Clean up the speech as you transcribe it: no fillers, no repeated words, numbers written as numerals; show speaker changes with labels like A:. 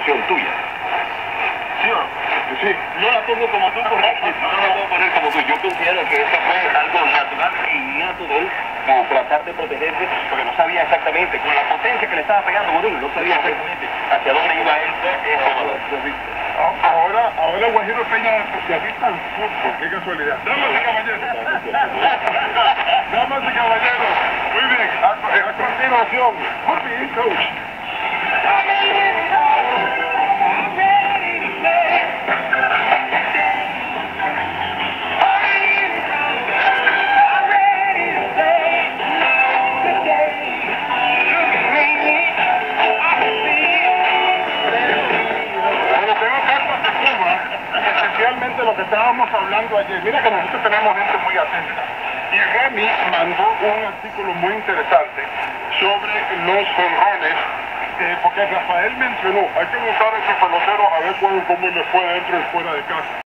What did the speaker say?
A: interpretación tuya. ¿Sí o no?
B: Sí.
A: No la pongo como tú, correcto. No la puedo poner como tú. Yo considero que eso fue algo natural e innato de él, como tratar de protegerse, porque no sabía exactamente, con la potencia que le estaba pegando Godín, no sabía exactamente hacia dónde iba él.
B: Ahora Guajiro Peña es especialista en fútbol, qué casualidad. Damas y caballeros. Damas y caballeros. Muy bien, a continuación, muy bien, coach. Especialmente lo que estábamos hablando ayer. Mira que nosotros tenemos gente muy atenta. Y Remy mandó un artículo muy interesante sobre los jonrones, porque Rafael mencionó, hay que buscar a esos peloteros a ver cómo les fue dentro y fuera de casa.